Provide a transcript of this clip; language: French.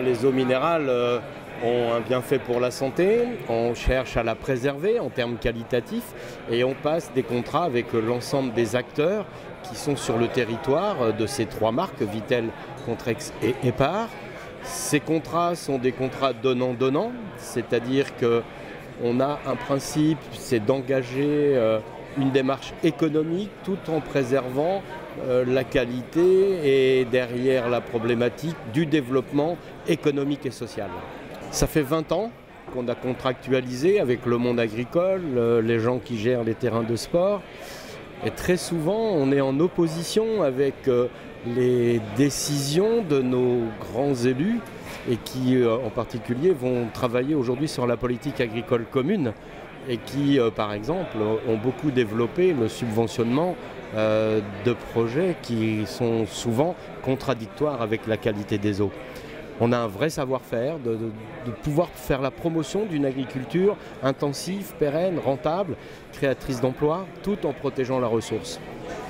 Les eaux minérales ont un bienfait pour la santé, on cherche à la préserver en termes qualitatifs et on passe des contrats avec l'ensemble des acteurs qui sont sur le territoire de ces trois marques, Vittel, Contrex et Epar. Ces contrats sont des contrats donnant-donnant, c'est-à-dire qu'on a un principe, c'est d'engager une démarche économique tout en préservant la qualité et derrière la problématique du développement économique et social. Ça fait 20 ans qu'on a contractualisé avec le monde agricole, les gens qui gèrent les terrains de sport. Et très souvent, on est en opposition avec les décisions de nos grands élus et qui, en particulier, vont travailler aujourd'hui sur la politique agricole commune et qui, par exemple, ont beaucoup développé le subventionnement de projets qui sont souvent contradictoires avec la qualité des eaux. On a un vrai savoir-faire de pouvoir faire la promotion d'une agriculture intensive, pérenne, rentable, créatrice d'emplois, tout en protégeant la ressource.